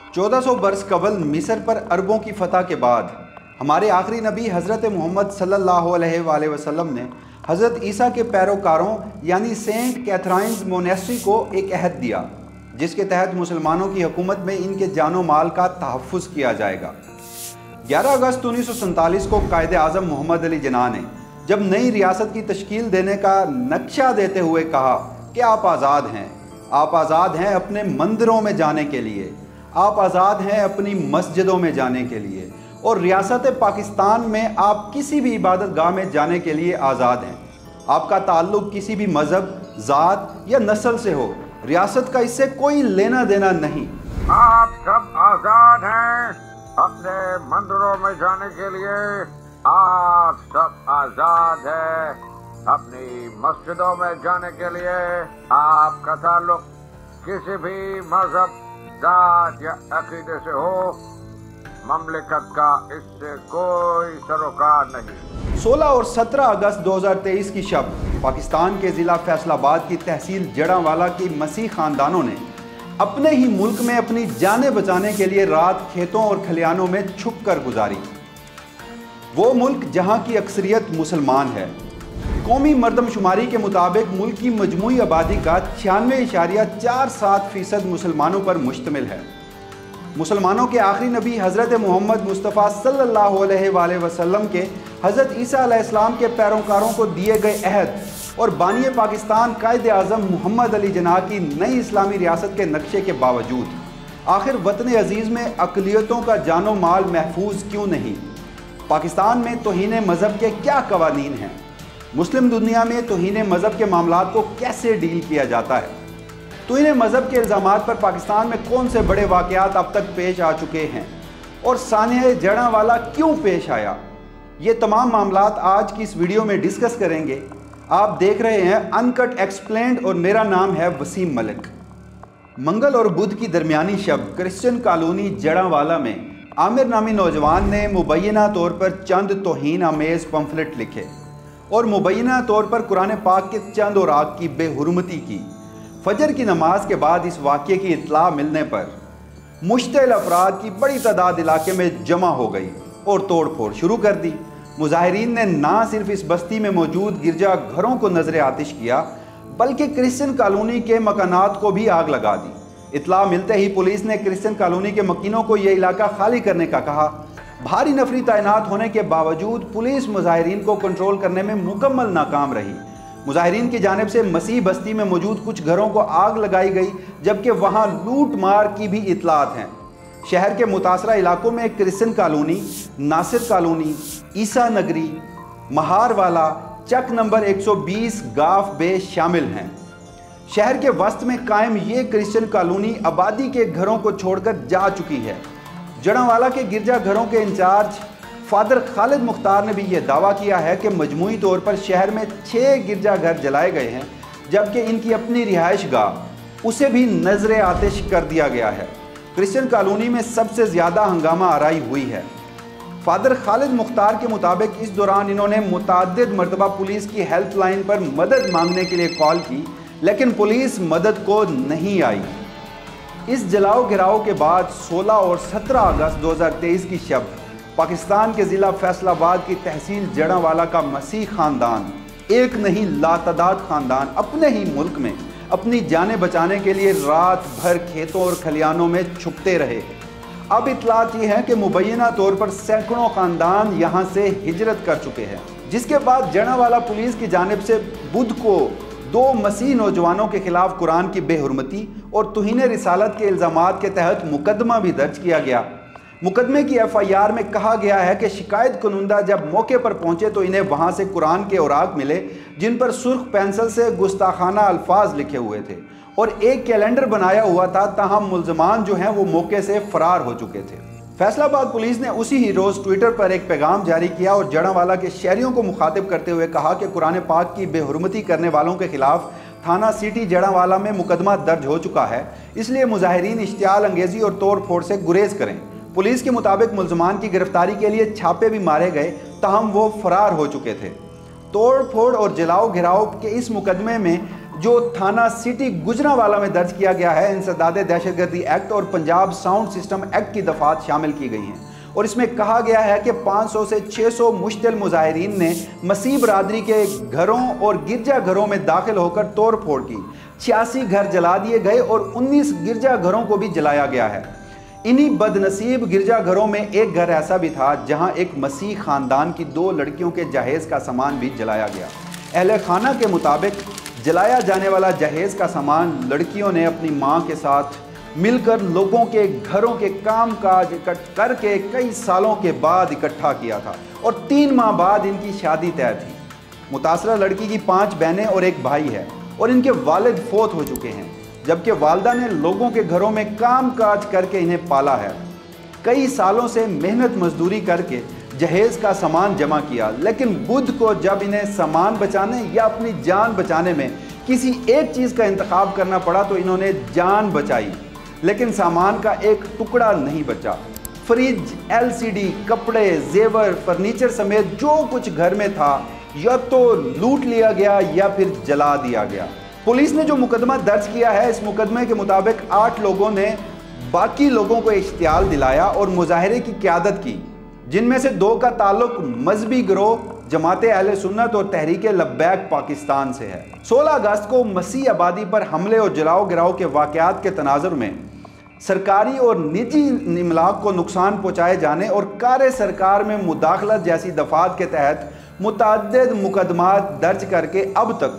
1400 बरस कबल मिस्र पर अरबों की फतह के बाद हमारे आखिरी नबी हज़रत मोहम्मद सल्लल्लाहु अलैहि वसल्लम ने हज़रत ईसा के पैरोकारों यानी सेंट कैथराइन्स मोनेस्ट्री को एक अहद दिया, जिसके तहत मुसलमानों की हुकूमत में इनके जानो माल का तहफ़्फ़ुज़ किया जाएगा। 11 अगस्त 1947 को कायदे आज़म मोहम्मद अली जिन्ना ने जब नई रियासत की तश्कील देने का नक्शा देते हुए कहा कि आप आज़ाद हैं, आप आज़ाद हैं अपने मंदिरों में जाने के लिए, आप आज़ाद हैं अपनी मस्जिदों में जाने के लिए, और रियासत पाकिस्तान में आप किसी भी इबादत गाह में जाने के लिए आज़ाद हैं। आपका ताल्लुक़ किसी भी मज़हब, ज़ात या नस्ल से हो, रियासत का इससे कोई लेना देना नहीं। आप सब आज़ाद हैं अपने मंदिरों में जाने के लिए, आप सब आज़ाद हैं अपनी मस्जिदों में जाने के लिए। आपका ताल्लुक़ किसी भी मज़हब, ज़ात या अक़ीदे से हो, ममलिकत का इससे कोई सरोकार नहीं। 16 और 17 अगस्त 2023 की शब पाकिस्तान के ज़िला फैसलाबाद की तहसील जड़ांवाला की मसीह ख़ानदानों ने अपने ही मुल्क में अपनी जानें बचाने के लिए रात खेतों और खलियानों में छुप कर गुजारी। वो मुल्क जहाँ की अक्सरियत मुसलमान है। कौमी मर्दमशुमारी के मुताबिक मुल्क की मजमूई आबादी का 96.47% मुसलमानों पर मुश्तमिल है। मुसलमानों के आखिरी नबी हज़रत मोहम्मद मुस्तफ़ा सल्लल्लाहु अलैहि वसल्लम के हज़रत ईसा अलैहिस्सलाम के पैरोकारों को दिए गए अहद और बानी पाकिस्तान कायदे आज़म मोहम्मद अली जिन्ना की नई इस्लामी रियासत के नक्शे के बावजूद आखिर वतन अजीज़ में अक़लियतों का जानो माल महफूज क्यों नहीं? पाकिस्तान में तौहीन मज़हब के क्या कवानीन हैं? मुस्लिम दुनिया में तौहीन मज़हब के मामलात को कैसे डील किया जाता है? तौहीन मज़हब के इल्ज़ामात पर पाकिस्तान में कौन से बड़े वाक़यात अब तक पेश आ चुके हैं और सानिया जड़ांवाला क्यों पेश आया? ये तमाम मामलात आज की इस वीडियो में डिस्कस करेंगे। आप देख रहे हैं अनकट एक्सप्लेन्ड और मेरा नाम है वसीम मलिक। मंगल और बुध की दरमियानी शब क्रिश्चियन कॉलोनी जड़ांवाला में आमिर नामी नौजवान ने मुबैना तौर पर चंद तौहीन आमेज़ पम्फलेट लिखे और मुबैना तौर पर कुरान पाक के चंद औराक की बेहुरमती की। फजर की नमाज के बाद इस वाक़े की इत्तला मिलने पर मुश्तइल अफराद की बड़ी तादाद इलाके में जमा हो गई और तोड़ फोड़ शुरू कर दी। मुजाहिरीन ने ना सिर्फ इस बस्ती में मौजूद गिरजा घरों को नजर आतिश किया, बल्कि क्रिश्चियन कॉलोनी के मकानात को भी आग लगा दी। इत्तला मिलते ही पुलिस ने क्रिश्चियन कॉलोनी के मकीनों को यह इलाका खाली करने का कहा। भारी नफरी तैनात होने के बावजूद पुलिस मुजाहिरीन को कंट्रोल करने में मुकम्मल नाकाम रही। मुजाहिरीन की जानिब से मसीह बस्ती में मौजूद कुछ घरों को आग लगाई गई, जबकि वहाँ लूट मार की भी इतलात हैं। शहर के मुतासरा इलाकों में Christian colony, Nasir colony, Isa Nagri, Maharwala, चक नंबर 120 गाफ बे शामिल हैं। शहर के वस्त में कायम ये क्रिश्चियन कॉलोनी आबादी के घरों को छोड़कर जा चुकी है। जड़ांवाला के गिरजा घरों के इंचार्ज फादर खालिद मुख्तार ने भी यह दावा किया है कि मजमूई तौर पर शहर में 6 गिरजा घर जलाए गए हैं, जबकि इनकी अपनी रिहाइश गाह उसे भी नजर आतिश कर दिया गया है। क्रिश्चियन कॉलोनी में सबसे ज़्यादा हंगामा आराई हुई है। फादर खालिद मुख्तार के मुताबिक इस दौरान इन्होंने मुतअद्दिद मरतबा पुलिस की हेल्पलाइन पर मदद मांगने के लिए कॉल की, लेकिन पुलिस मदद को नहीं आई। इस जलाओ गिराओ के बाद 16 और 17 अगस्त 2023 की शब पाकिस्तान के ज़िला फैसलाबाद की तहसील जड़ांवाला का मसीह ख़ानदान, एक नहीं लातादाद ख़ानदान, अपने ही मुल्क में अपनी जानें बचाने के लिए रात भर खेतों और खलियानों में छुपते रहे। अब इतलात ये है कि मुबैना तौर पर सैकड़ों ख़ानदान यहाँ से हिजरत कर चुके हैं, जिसके बाद जड़ांवाला पुलिस की जानिब से बुध को 2 मसीह नौजवानों के खिलाफ कुरान की बेहुरमती और तौहीन रिसालत के इल्ज़ामात के तहत मुकदमा भी दर्ज किया गया। मुकदमे की FIR में कहा गया है कि शिकायत कुनंदा जब मौके पर पहुंचे तो इन्हें वहां से कुरान के औराक मिले, जिन पर सुर्ख पेंसिल से गुस्ताखाना अल्फाज लिखे हुए थे और एक कैलेंडर बनाया हुआ था। ताहम मुल्ज़मान जो हैं वो मौके से फरार हो चुके थे। फैसलाबाद पुलिस ने उसी ही रोज़ ट्विटर पर एक पैगाम जारी किया और जड़ांवाला के शहरियों को मुखातिब करते हुए कहा कि कुरान पाक की बेहुरमती करने वालों के खिलाफ थाना सिटी जड़ांवाला में मुकदमा दर्ज हो चुका है, इसलिए मुजाहिरीन इश्तियाल अंगेज़ी और तोड़ फोड़ से गुरेज करें। पुलिस के मुताबिक मुल्ज़मान की गिरफ्तारी के लिए छापे भी मारे गए, ताहम वो फरार हो चुके थे। तोड़ फोड़ और जलाओ घिराव के इस मुकदमे में जो थाना सिटी गुजरांवाला में दर्ज किया गया है, इंसदाद दहशतगर्दी एक्ट और पंजाब साउंड सिस्टम एक्ट की दफात शामिल की गई हैं और इसमें कहा गया है कि 500 से 600 मुश्तिल मुजाहिरीन ने मसीह बरादरी के घरों और गिरजा घरों में दाखिल होकर तोड़ फोड़ की। 86 घर जला दिए गए और 19 गिरजा घरों को भी जलाया गया है। इन्हीं बदनसीब गिरजा घरों में एक घर ऐसा भी था जहां एक मसीह खानदान की 2 लड़कियों के जहेज का सामान भी जलाया गया। अहले खाना के मुताबिक जलाया जाने वाला जहेज का सामान लड़कियों ने अपनी मां के साथ मिलकर लोगों के घरों के काम काज करके कई सालों के बाद इकट्ठा किया था और 3 माह बाद इनकी शादी तय थी। मुतासरा लड़की की 5 बहनें और एक भाई है और इनके वालिद फोत हो चुके हैं, जबकि वालदा ने लोगों के घरों में काम काज करके इन्हें पाला है। कई सालों से मेहनत मजदूरी करके जहेज का सामान जमा किया, लेकिन बुध को जब इन्हें सामान बचाने या अपनी जान बचाने में किसी एक चीज़ का इंतखाब करना पड़ा तो इन्होंने जान बचाई, लेकिन सामान का एक टुकड़ा नहीं बचा। फ्रिज, LCD, कपड़े, जेवर, फर्नीचर समेत जो कुछ घर में था या तो लूट लिया गया या फिर जला दिया गया। पुलिस ने जो मुकदमा दर्ज किया है, इस मुकदमे के मुताबिक 8 लोगों ने बाकी लोगों को इश्तियाल दिलाया और मुजाहरे की क़यादत की, जिनमें से 2 का ताल्लुक मजहबी गिरोह जमाते अहले सुन्नत और तहरीक लब्बैक पाकिस्तान से है। 16 अगस्त को मसीह आबादी पर हमले और जलाओ गिराओ के वाक़यात के तनाजुर में सरकारी और निजी इमलाक को नुकसान पहुँचाए जाने और कार सरकार में मुदाखलत जैसी दफात के तहत मुतअद्दिद मुकदमात दर्ज करके अब तक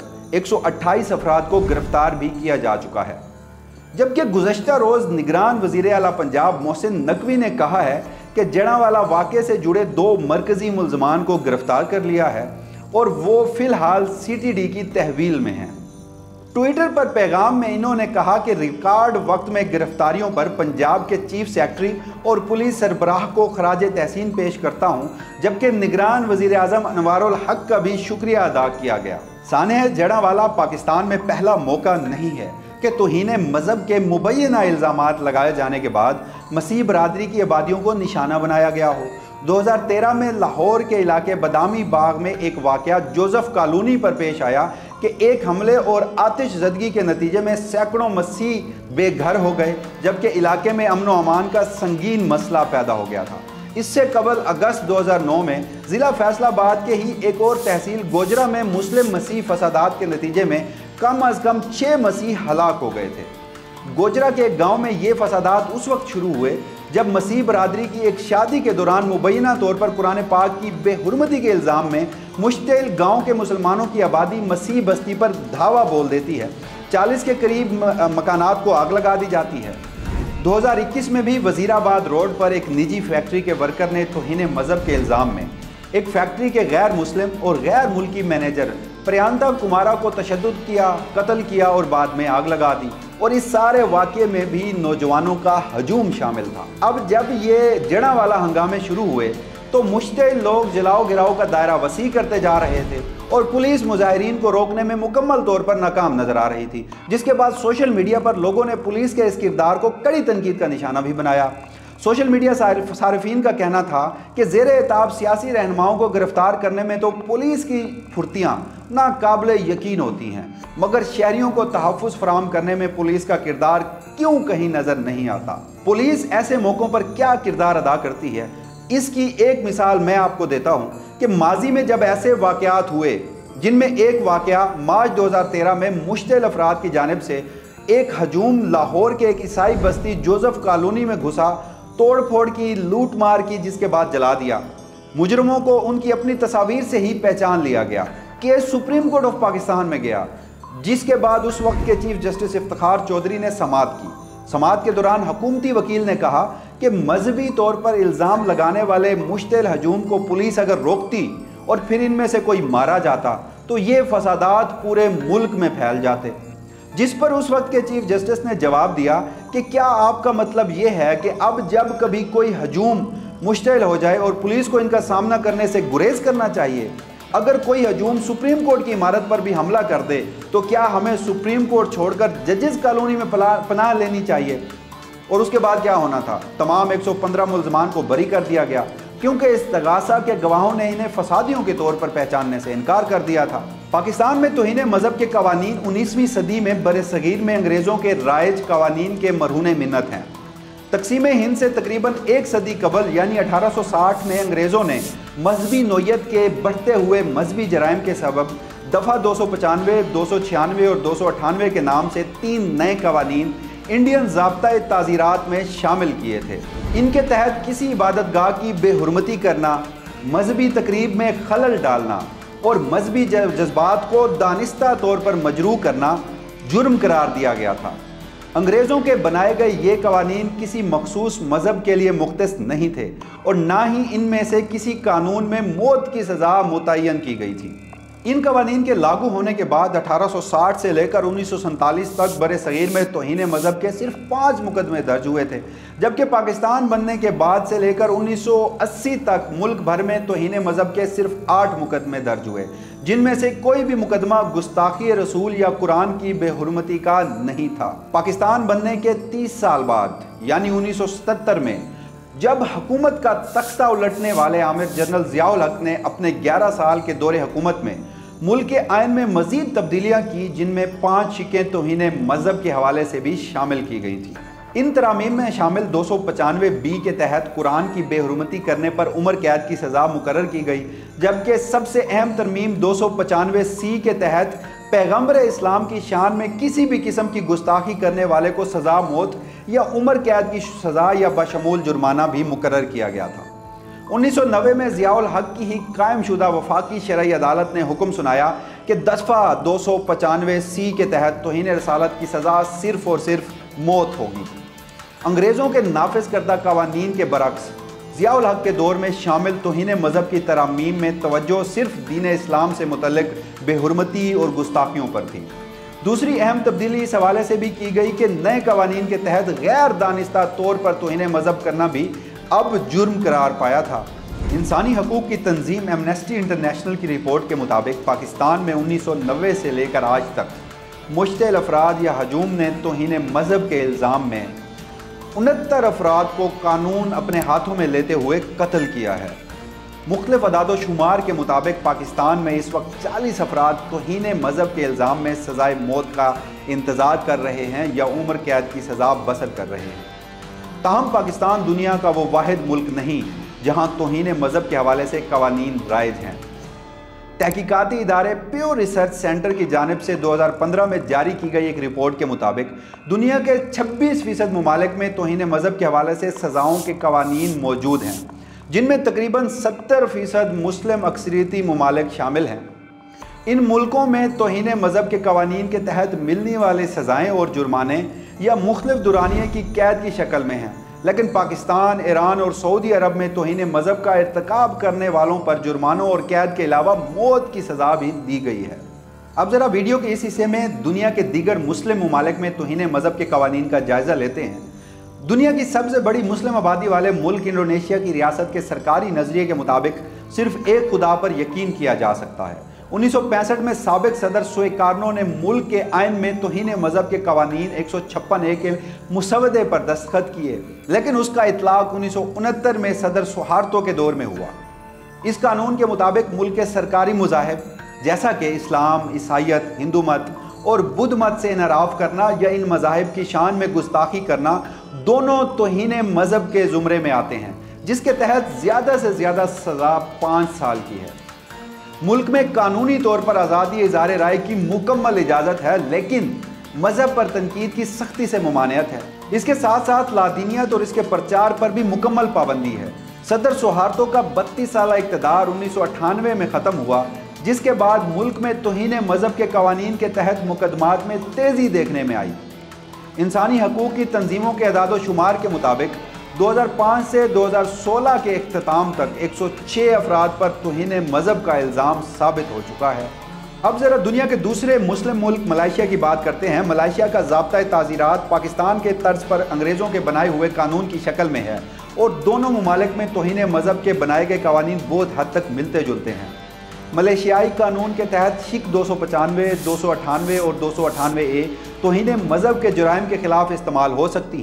128 अफराद को गिरफ्तार भी किया जा चुका है। जबकि गुज़श्ता रोज़ निगरान वज़ीर आला पंजाब मोहसिन नकवी ने कहा है कि जड़ांवाला वाक़े से जुड़े 2 मरकज़ी मुल्ज़मान को गिरफ्तार कर लिया है और वो फ़िलहाल CTD की तहवील में हैं। ट्विटर पर पैगाम में इन्होंने कहा कि रिकॉर्ड वक्त में गिरफ्तारियों पर पंजाब के चीफ सेक्रेटरी और पुलिस सरबराह को खराज तहसीन पेश करता हूं, जबकि निगरान वज़ीर आज़म अनवारुल हक का भी शुक्रिया अदा किया गया। सानेह जड़ांवाला पाकिस्तान में पहला मौका नहीं है कि तौहीन मज़हब के मुबैना इल्ज़ामात लगाए जाने के बाद मसीह बरादरी की आबादियों को निशाना बनाया गया हो। 2013 में लाहौर के इलाके बदामी बाग में एक वाक़या जोसेफ कॉलोनी पर पेश आया कि एक हमले और आतिश ज़दगी के नतीजे में सैकड़ों मसीह बेघर हो गए, जबकि इलाके में अमन व अमान का संगीन मसला पैदा हो गया था। इससे कबल अगस्त 2009 में ज़िला फैसलाबाद के ही एक और तहसील गोजरा में मुस्लिम मसीह फसादात के नतीजे में कम अज़ कम 6 मसीह हलाक हो गए थे। गोजरा के एक गाँव में ये फसादात उस वक्त शुरू हुए जब मसीह बरादरी की एक शादी के दौरान मुबैना तौर पर कुरान पाक की बेहुरमती के इल्ज़ाम में मुश्तिल गांव के मुसलमानों की आबादी मसीह बस्ती पर धावा बोल देती है। 40 के करीब मकानात को आग लगा दी जाती है। 2021 में भी वज़ीराबाद रोड पर एक निजी फैक्ट्री के वर्कर ने तौहीन मज़हब के इल्ज़ाम में एक फैक्ट्री के गैर मुस्लिम और गैर मुल्की मैनेजर प्रियंका कुमारा को तशद्दुद किया, कत्ल किया और बाद में आग लगा दी, और इस सारे वाक़े में भी नौजवानों का हजूम शामिल था। अब जब ये जड़ांवाला हंगामे शुरू हुए तो मुश्तिल लोग जलाओ गिराओ का दायरा वसी करते जा रहे थे और पुलिस मुजाहिरीन को रोकने में मुकम्मल तौर पर नाकाम नजर आ रही थी, जिसके बाद सोशल मीडिया पर लोगों ने पुलिस के इस किरदार को कड़ी तनकीद का निशाना भी बनाया। सोशल मीडिया सारिफीन का कहना था कि ज़ेरे एताब सियासी रहनुमाओं को गिरफ्तार करने में तो पुलिस की फुर्तियाँ नाकाबिले यकीन होती हैं, मगर शहरियों को तहफ़्फ़ुज़ फराहम करने में पुलिस का किरदार क्यों कहीं नज़र नहीं आता। पुलिस ऐसे मौक़ों पर क्या किरदार अदा करती है, इसकी एक मिसाल मैं आपको देता हूँ कि माजी में जब ऐसे वाक़यात हुए जिनमें एक वाक़या मार्च 2013 में मुश्तिल अफराद की जानिब से एक हजूम लाहौर के एक ईसाई बस्ती जोसेफ कॉलोनी में घुसा, तोड़ फोड़ की, लूट मार की, जिसके बाद जला दिया। मुजरमों को उनकी अपनी तस्वीर से ही पहचान लिया गया। Case Supreme Court of Pakistan में गया, जिसके बाद उस वक्त के चीफ जस्टिस इफ्तिखार चौधरी ने समाअत की। समाअत के दौरान हुकूमती वकील ने कहा कि मजहबी तौर पर इल्ज़ाम लगाने वाले मुश्तिल हजूम को पुलिस अगर रोकती और फिर इनमें से कोई मारा जाता तो ये फसादात पूरे मुल्क में फैल जाते। जिस पर उस वक्त के चीफ जस्टिस ने जवाब दिया कि क्या आपका मतलब ये है कि अब जब कभी कोई हजूम मुश्तिल हो जाए और पुलिस को इनका सामना करने से गुरेज करना चाहिए? अगर कोई हजूम सुप्रीम कोर्ट की इमारत पर भी हमला कर दे तो क्या हमें सुप्रीम कोर्ट छोड़कर जजेस कॉलोनी में पनाह लेनी चाहिए? और उसके बाद क्या होना था? तमाम 115 मुल्ज़मान को बरी कर दिया गया। کیونکہ استغاثہ کے گواہوں نے انہیں فسادیوں کے طور پر پہچاننے سے انکار کر دیا تھا۔ پاکستان میں توہین مذہب کے قوانین 19ویں صدی میں برصغیر میں انگریزوں کے رائج قوانین کے مرہون منت ہیں۔ تقسیم ہند سے تقریباً ایک صدی قبل یعنی 1860 میں انگریزوں نے مذہبی نوعیت کے بڑھتے ہوئے مذہبی جرائم کے سبب دفعہ 295، 296 اور 298 کے نام سے 3 نئے قوانین انڈین ضابطۂ تعزیرات میں شامل کیے تھے۔ ان کے تحت کسی عبادت گاہ کی بے حرمتی کرنا، مذہبی تقریب میں خلل ڈالنا اور مذہبی جذبات کو دانستہ طور پر مجروح کرنا جرم قرار دیا گیا تھا۔ انگریزوں کے بنائے گئے یہ قوانین کسی مخصوص مذہب کے لیے مختص نہیں تھے اور نہ ہی ان میں سے کسی قانون میں موت کی سزا متعین کی گئی تھی۔ ان قوانین کے لاگو ہونے کے بعد 1860 سے لے کر 1947 تک برصغیر میں توہین مذہب کے صرف 5 مقدمے درج ہوئے تھے، جبکہ پاکستان بننے کے بعد سے لے کر 1980 تک ملک بھر میں توہین مذہب کے صرف 8 مقدمے درج ہوئے، جن میں سے کوئی بھی مقدمہ گستاخی رسول یا قرآن کی بے حرمتی کا نہیں تھا۔ پاکستان بننے کے 30 سال بعد یعنی 1977 میں جب حکومت کا تختہ الٹنے والے عامر جنرل ضیاء الحق نے اپنے 11 سال کے دور حکومت میں ملک کے آئین میں مزید تبدیلیاں کی، جن میں 5 شقیں توہین مذہب کے حوالے سے بھی شامل کی گئی تھی۔ ان ترامیم میں شامل 295(b) کے تحت قرآن کی بے حرمتی کرنے پر عمر قید کی سزا مقرر کی گئی، جبکہ سب سے اہم ترمیم 295(c) کے تحت پیغمبر اسلام کی شان میں کسی بھی قسم کی گستاخی کرنے والے کو سزا موت یا عمر قید کی سزا یا بشمول جرمانہ بھی مقرر کیا گیا تھا۔ 1990 میں ضیاء الحق کی ہی قائم شدہ وفاقی شرعی عدالت نے حکم سنایا کہ دفعہ 295(c) کے تحت توہین رسالت کی سزا صرف اور صرف موت ہوگی۔ انگریزوں کے نافذ کردہ قوانین کے برعکس ضیاء الحق کے دور میں شامل توہین مذہب کی ترامیم میں توجہ صرف دین اسلام سے متعلق بے حرمتی اور گستاخیوں پر تھی۔ دوسری اہم تبدیلی اس حوالے سے بھی کی گئی کہ نئے قوانین کے تحت غیر دانستہ طور پر توہین مذہب کرنا بھی اب جرم قرار پایا تھا۔ انسانی حقوق کی تنظیم ایمنسٹی انٹرنیشنل کی رپورٹ کے مطابق پاکستان میں 1990 سے لے کر آج تک مشتعل افراد یا ہجوم نے توہین مذہب کے الزام میں 69 افراد کو قانون اپنے ہاتھوں میں لیتے ہوئے قتل کیا ہے۔ مختلف اعداد و شمار کے مطابق پاکستان میں اس وقت 40 افراد توہین مذہب کے الزام میں سزائے موت کا انتظار کر رہے ہیں یا عمر قید کی سزا بسر کر رہے ہیں۔ تاہم پاکستان دنیا کا وہ واحد ملک نہیں جہاں توہین مذہب کے حوالے سے قوانین رائج ہیں۔ تحقیقاتی ادارے پیو ریسرچ سینٹر کی جانب سے 2015 میں جاری کی گئی ایک رپورٹ کے مطابق دنیا کے 26% ممالک میں توہین مذہب کے حوالے سے سزاؤں کے قوانین موجود ہیں، جن میں تقریباً 70% مسلم اکثریتی ممالک شامل ہیں۔ ان ملکوں میں توہین مذہب کے قوانین کے تحت ملنے والے سزائیں اور جرمانے یا مختلف دورانیے کی قید کی شکل میں ہیں، لیکن پاکستان، ایران اور سعودی عرب میں توہین مذہب کا ارتکاب کرنے والوں پر جرمانوں اور قید کے علاوہ موت کی سزا بھی دی گئی ہے۔ اب ذرا ویڈیو کے اس حصے میں دنیا کے دیگر مسلم ممالک میں توہین مذہب کے قوانین کا جائزہ لیتے ہیں۔ دنیا کی سب سے بڑی مسلم آبادی والے ملک انڈونیشیا کی ریاست کے سرکاری نظریے کے مطابق صرف ایک خدا پر یقین کیا جا سکتا ہے۔ 1965 میں سابق صدر سویکارنو نے ملک کے آئین میں توہین مذہب کے قوانین 156(a) کے مسودے پر دستخط کیے، لیکن اس کا اطلاق 1969 میں صدر سہارتو کے دور میں ہوا۔ اس قانون کے مطابق ملک کے سرکاری مذاہب جیسا کہ اسلام، عیسائیت، ہندو مت اور بدھ مت سے انحراف کرنا یا ان مذاہب کی شان میں گستاخی کرنا دونوں توہین مذہب کے زمرے میں آتے ہیں، جس کے تحت زیادہ سے زیادہ سزا 5 سال کی ہے۔ ملک میں قانونی طور پر آزادی اظہار رائے کی مکمل اجازت ہے، لیکن مذہب پر تنقید کی سختی سے ممانعت ہے۔ اس کے ساتھ ساتھ لادینیت اور اس کے پرچار پر بھی مکمل پابندی ہے۔ صدر سہارتو کا 32 سالہ اقتدار 1998 میں ختم ہوا، جس کے بعد ملک میں توہین مذہب کے قوانین کے تحت مقدمات میں تیزی دیکھنے میں آئی۔ انسانی حقوق کی تنظیموں کے اعداد و شمار کے مطابق 2005 سے 2016 کے اختتام تک 106 افراد پر توہین مذہب کا الزام ثابت ہو چکا ہے۔ اب ذرا دنیا کے دوسرے مسلم ملک ملائیشیا کی بات کرتے ہیں۔ ملائیشیا کا ضابطۂ تعزیرات پاکستان کے طرز پر انگریزوں کے بنائے ہوئے قانون کی شکل میں ہے اور دونوں ممالک میں توہین مذہب کے بنائے گئے قوانین بہت حد تک ملتے جلتے ہیں۔ ملائیشیائی قانون کے تحت شق 295، 298 اور 298(a) توہین مذہب کے جرائم کے خلاف استعمال ہو سکتی ہیں،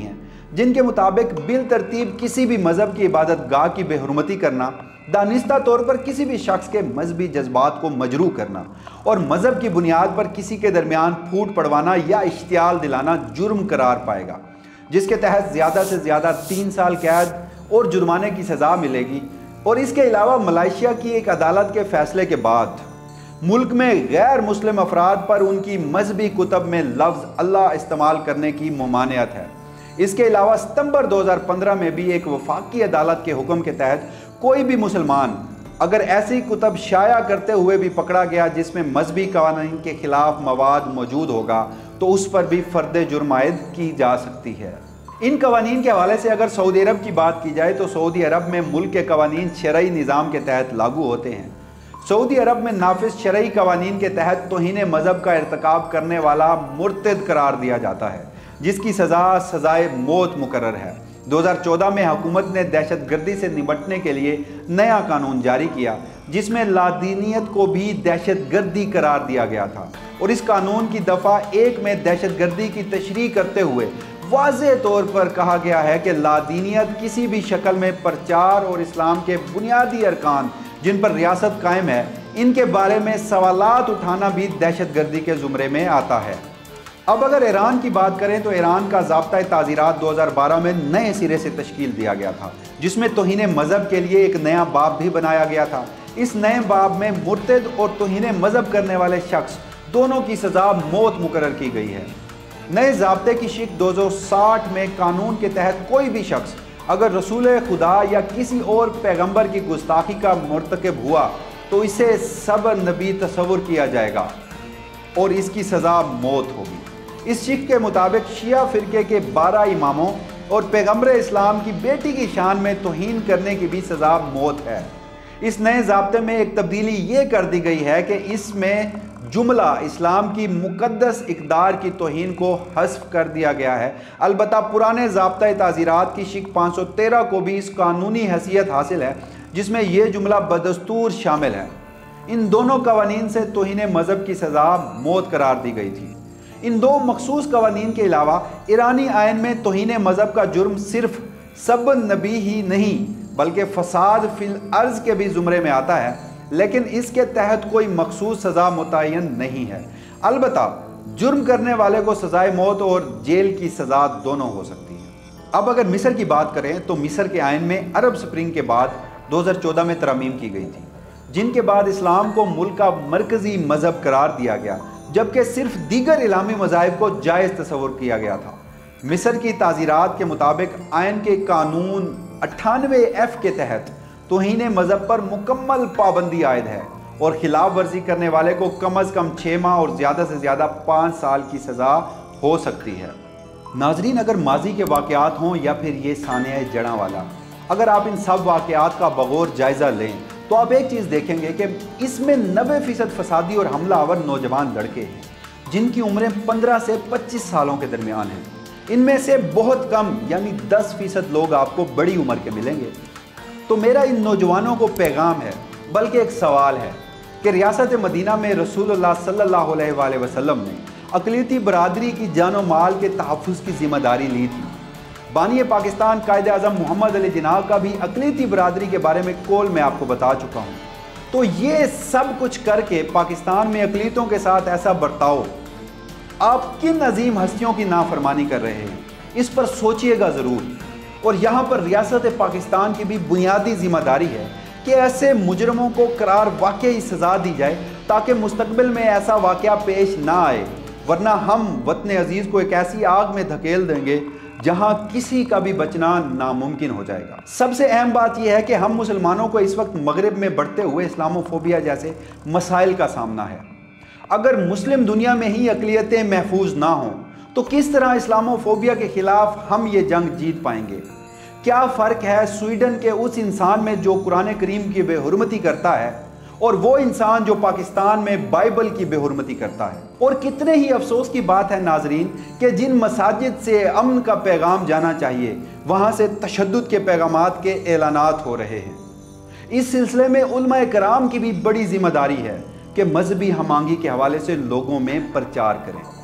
जिन के मुताबिक बिल तरतीब किसी भी मजहब की इबादत गाह की बेहुरमती करना, दानिस्ता तौर पर किसी भी शख्स के मजहबी जज्बात को मजरूह करना और मजहब की बुनियाद पर किसी के दरमियान फूट पड़वाना या इश्तियाल दिलाना जुर्म करार पाएगा, जिसके तहत ज़्यादा से ज़्यादा 3 साल कैद और जुर्माने की सज़ा मिलेगी। और इसके अलावा मलेशिया की एक अदालत के फैसले के बाद मुल्क में गैर मुस्लिम अफराद पर उनकी मजहबी कुतब में लफ्ज़ अल्लाह इस्तेमाल करने की ममानियत है। इसके अलावा सितंबर 2015 में भी एक वफाकी अदालत के हुक्म के तहत कोई भी मुसलमान अगर ऐसी कुतब शाया करते हुए भी पकड़ा गया जिसमें मजहबी कवानीन के खिलाफ मवाद मौजूद होगा तो उस पर भी फर्द जुर्म आयद की जा सकती है। इन कवानीन के हवाले से अगर सऊदी अरब की बात की जाए तो सऊदी अरब में मुल्क के कवानीन शरई निज़ाम के तहत लागू होते हैं। सऊदी अरब में नाफिज शरई कवानीन के तहत तौहीन मज़हब का इर्तिकाब करने वाला मुर्तद करार दिया जाता है, जिसकी सज़ाए मौत मुकर्रर है। 2014 में हुकूमत ने दहशतगर्दी से निपटने के लिए नया कानून जारी किया, जिसमें लादीनियत को भी दहशतगर्दी करार दिया गया था और इस कानून की दफ़ा 1 में दहशतगर्दी की तशरीह करते हुए वाज़े तौर पर कहा गया है कि लादीनियत किसी भी शक्ल में प्रचार और इस्लाम के बुनियादी अरकान जिन पर रियासत कायम है, इनके बारे में सवालात उठाना भी दहशतगर्दी के ज़ुमरे में आता है। अब अगर ईरान की बात करें तो ईरान का ज़ाब्ता ताज़ीरात 2012 में नए सिरे से तश्कील दिया गया था, जिसमें तौहीन मज़हब के लिए एक नया बाब भी बनाया गया था। इस नए बाब में मुर्तद और तौहीन मज़हब करने वाले शख्स दोनों की सज़ा मौत मुकर्रर की गई है। नए ज़ाब्ते की शिक 260 में कानून के तहत कोई भी शख्स अगर रसूल खुदा या किसी और पैगंबर की गुस्ताखी का मुर्तकब हुआ तो इसे सब नबी तस्वुर किया जाएगा और इसकी सज़ा मौत होगी। इस शिक के मुताबिक शिया फ़िरके के 12 इमामों और पैगंबर इस्लाम की बेटी की शान में तौहीन करने की भी सज़ा मौत है। इस नए ज़ाब्ते में एक तब्दीली ये कर दी गई है कि इसमें जुमला इस्लाम की मुक़द्दस इक़दार की तौहीन को हस्फ कर दिया गया है। अलबत्ता पुराने ज़ाब्ता ताज़ीरात की शिक 513 को भी इस कानूनी हैसियत हासिल है, जिसमें यह जुमला बदस्तूर शामिल है। इन दोनों कवानीन से तौहीन मज़हब की सज़ा मौत करार दी गई थी। इन दो मखसूस कवानीन के अलावा ईरानी आयन में तौहीन मज़हब का जुर्म सिर्फ सब नबी ही नहीं बल्कि फ़साद फिल अर्ज़ के भी ज़ुमरे में आता है, लेकिन इसके तहत कोई मखसूस सज़ा मुतय्यन नहीं है। अलबत्ता जुर्म करने वाले को सज़ाए मौत और जेल की सज़ा दोनों हो सकती है। अब अगर मिस्र की बात करें तो मिस्र के आयन में अरब स्प्रिंग के बाद 2014 में तरमीम की गई थी, जिनके बाद इस्लाम को मुल्क का मरकज़ी मज़हब करार दिया गया, जबकि सिर्फ दीगर इलामी मज़ाहिब को जायज़ तस्वुर किया गया था। मिस्र की ताज़ीरात के मुताबिक आयन के कानून 98F के तहत तौहीन मज़हब पर मुकम्मल पाबंदी आयद है और खिलाफ वर्जी करने वाले को कम अज़ कम 6 माह और ज़्यादा से ज़्यादा 5 साल की सज़ा हो सकती है। नाजरीन, अगर माजी के वाक़यात हों या फिर ये सानिया जड़ा वाला, अगर आप इन सब वाक़यात का बगौर जायज़ा लें तो आप एक चीज़ देखेंगे कि इसमें 90% फसादी और हमलावर नौजवान लड़के हैं, जिनकी उम्रें 15 से 25 सालों के दरमियान हैं। इनमें से बहुत कम यानी 10% लोग आपको बड़ी उम्र के मिलेंगे। तो मेरा इन नौजवानों को पैगाम है, बल्कि एक सवाल है कि रियासत मदीना में रसूलुल्लाह सल्लल्लाहु अलैहि वसल्लम ने अक़लियती बरादरी की जान व माल के तहफ़्फ़ुज़ की ज़िम्मेदारी ली थी। बानी पाकिस्तान कायदे आज़म मोहम्मद अली जिन्ना का भी अक़लियती बरादरी के बारे में कौल मैं आपको बता चुका हूँ। तो ये सब कुछ करके पाकिस्तान में अक़लियतों के साथ ऐसा बर्ताव, आप किन अजीम हस्तियों की नाफरमानी कर रहे हैं, इस पर सोचिएगा ज़रूर। और यहाँ पर रियासत पाकिस्तान की भी बुनियादी ज़िम्मेदारी है कि ऐसे मुजरमों को करार वाकई सज़ा दी जाए ताकि मुस्तकबिल में ऐसा वाक़या पेश ना आए, वरना हम वतन अजीज़ को एक ऐसी आग में धकेल देंगे जहाँ किसी का भी बचना नामुमकिन हो जाएगा। सबसे अहम बात यह है कि हम मुसलमानों को इस वक्त मगरिब में बढ़ते हुए इस्लामोफोबिया जैसे मसाइल का सामना है। अगर मुस्लिम दुनिया में ही अक़लियतें महफूज ना हों तो किस तरह इस्लामोफोबिया के ख़िलाफ़ हम ये जंग जीत पाएंगे? क्या फ़र्क है स्वीडन के उस इंसान में जो कुरान करीम की बेहुरमती करता है और वो इंसान जो पाकिस्तान में बाइबल की बेहुरमती करता है? और कितने ही अफसोस की बात है नाजरीन कि जिन मसाजिद से अमन का पैगाम जाना चाहिए वहाँ से तशद्दुद के पैगामात के ऐलानात हो रहे हैं। इस सिलसिले में उलमा कराम की भी बड़ी जिम्मेदारी है कि मजहबी हम आहंगी के हवाले से लोगों में प्रचार करें।